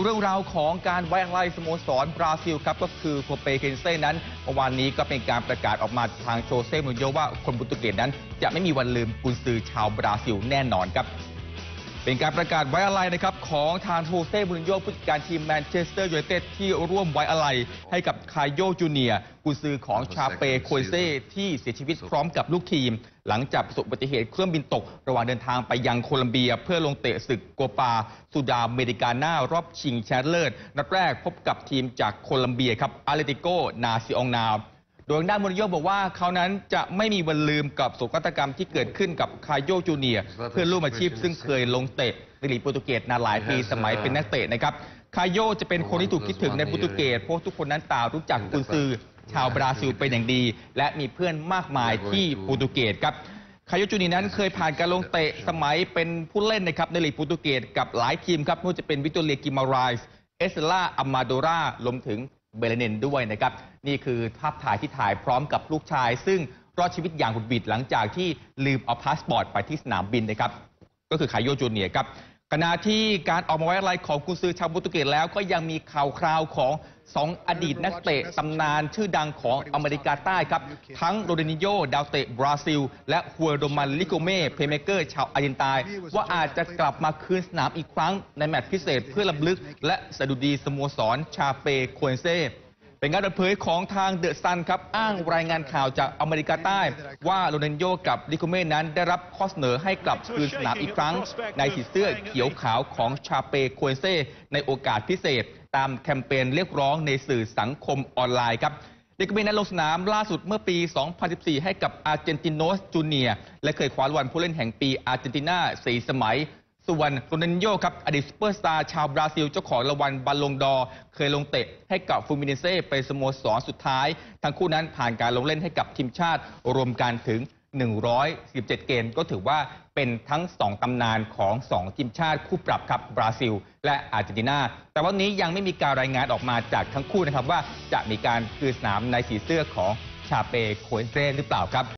เรื่องราวของการไว้อาลัยสโมสรบราซิลครับก็คือโคเปเคนเซ่นั้นเมื่อวานนี้ก็เป็นการประกาศออกมาทางโชเซ่มูรินโญ่ว่าคนโปรตุเกสนั้นจะไม่มีวันลืมกุนซือชาวบราซิลแน่นอนครับเป็นการประกาศไว้อาลัยนะครับของทางโชเซ่มูรินโญ่ผู้จัดการทีมแมนเชสเตอร์ยูไนเต็ดที่ร่วมไว้อาลัยให้กับคายโยจูเนียร์กุนซือของชาเปโคเซ่ที่เสียชีวิตพร้อมกับลูกทีมหลังจากประสบอุบัติเหตุเครื่องบินตกระหว่างเดินทางไปยังโคลัมเบียเพื่อลงเตะศึกโกปาซูดาเมริกาน่ารอบชิงชนะเลิศนัดแรกพบกับทีมจากโคลัมเบียครับอาเลติโกนาซิองนาโดยด้านมูรินโญ่บอกว่าเขานั้นจะไม่มีวันลืมกับโศกนาฏกรรมที่เกิดขึ้นกับคายโยจูเนียร์เพื่อนร่วมอาชีพซึ่งเคยลงเตะในลีกโปรตุเกสนานหลายปีสมัยเป็นนักเตะนะครับคายโยจะเป็นคนที่ถูกคิดถึงในโปรตุเกสเพราะทุกคนนั้นต่างรู้จักกุนซือชาวบราซิลเป็นอย่างดีและมีเพื่อนมากมายที่โปรตุเกสครับคายโยจูเนียร์นั้นเคยผ่านการลงเตะสมัยเป็นผู้เล่นนะครับในลีกโปรตุเกสกับหลายทีมครับไม่ว่าจะเป็นวิโตเรียกิมาไรส์เอสล่าอามาโดรารวมถึงเบเลเนนด้วยนะครับนี่คือภาพถ่ายที่ถ่ายพร้อมกับลูกชายซึ่งรอดชีวิตอย่างบุดหวิดหลังจากที่ลืมเอาพาสปอร์ตไปที่สนามบินนะครับก็คือคายโยจูเนียร์ครับขณะที่การออกมาไว้อาลัยของกุนซือชาวโปรตุเกสแล้วก็ยังมีข่าวคราวของ2อดีตนักเตะตำนานชื่อดังของอเมริกาใต้ครับทั้งโรเดนิโญดาวเตะบราซิลและฮัวโดมันลิโกเม่เพลย์เมเกอร์ชาวอาร์เจนตินาว่าอาจจะกลับมาคืนสนามอีกครั้งในแมตช์พิเศษเพื่อรำลึกและสดุดีสโมสรชาเปโคเอนเซ่เป็นการเปิดเผยของทางเดอะซันครับอ้างรายงานข่าวจากอเมริกาใต้ว่าโรนัลโญกับลิโกเม่นั้นได้รับข้อเสนอให้กลับคืนสนามอีกครั้งในสีเสื้อเขียวขาวของชาเปโคเอนเซ่ในโอกาสพิเศษตามแคมเปญเรียกร้องในสื่อสังคมออนไลน์ครับลิโกเม่นั้นลงสนามล่าสุดเมื่อปี 2014 ให้กับอาร์เจนติโนสจูเนียร์และเคยคว้ารางวัลผู้เล่นแห่งปีอาร์เจนตินา4 สมัยส่วนโรนัลโญครับอดีตซุปเปอร์สตาร์ชาวบราซิลเจ้าของรางวัลบัลลงดอร์เคยลงเตะให้กับฟูมิเนเซ่เป็นสโมสรสุดท้ายทั้งคู่นั้นผ่านการลงเล่นให้กับทีมชาติรวมกันถึง117เกมก็ถือว่าเป็นทั้ง2ตำนานของ2ทีมชาติคู่ปรับครับบราซิลและอาร์เจนตินาแต่วันนี้ยังไม่มีการรายงานออกมาจากทั้งคู่นะครับว่าจะมีการคืนสนามในสีเสื้อของชาเปโคเอนเซ่หรือเปล่าครับ